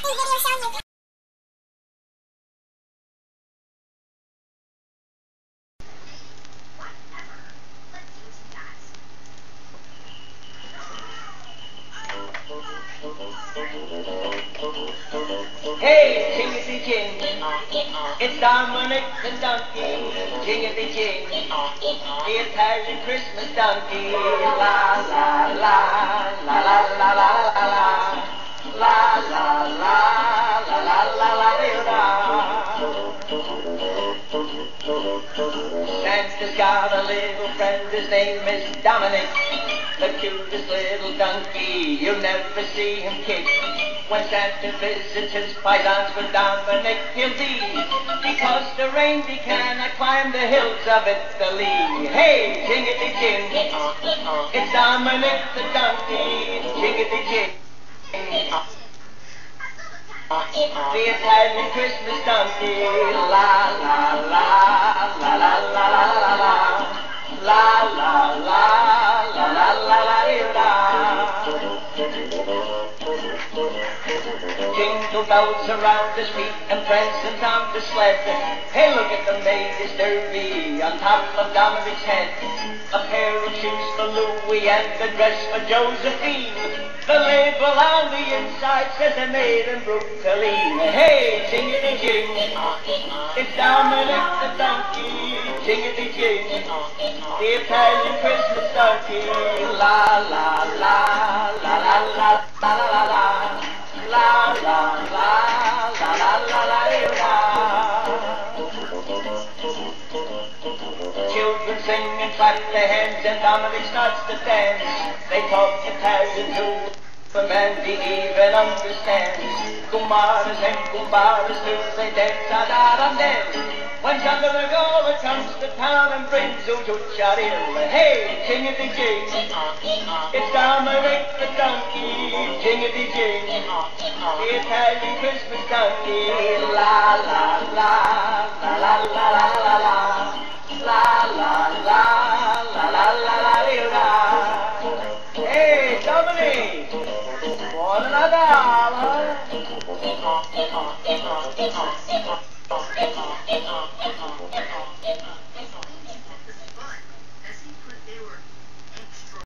Hey, jingity jing, it's Dominic the donkey, jingity jing, the Italian Christmas donkey, la la la, la la la la la la, la la la, la la la la la. Santa's got a little friend, his name is Dominic, the cutest little donkey, you'll never see him kick. When Santa visits his paisans with Dominic, he'll be, because the reindeer cannot climb the hills of Italy. Hey, jingity jing, it's Dominic the donkey, jingity jing. The Italian Christmas donkey, la la la, la la la la la la, la la la, la la la la la. Jingle bells around his feet and presents on the sled. Hey, look at the maid's derby on top of Dominic's head. A pair of shoes for Louis and a dress for Josephine. The label on the inside says they're made in Brooklyn. Hey, jingity jing, it's Dominic the donkey, jingity jing, the Italian Christmas donkey, la la la, la la la, la la la la, la la la, la la la la la. Children sing and clap their hands and Dominic starts to dance. They talk Italian too. The Mandy even understands. Kumaras and kumbaras too, they dance ad-adam-dem. When Santa the Gola comes to town and brings Ujucharil, hey, jingity jing, it's Dominic the donkey, jingity jing, the Italian Christmas donkey, la la la, la la la la la la, la la la, la la la la la. Hey, Dominic! Buona Natale!